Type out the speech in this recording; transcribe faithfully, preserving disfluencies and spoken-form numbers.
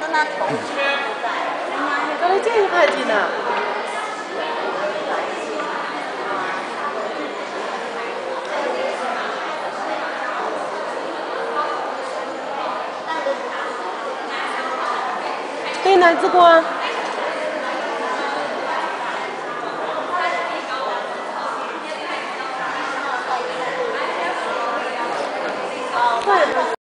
那头不在。 刚才这个派进呢。 对，男子光。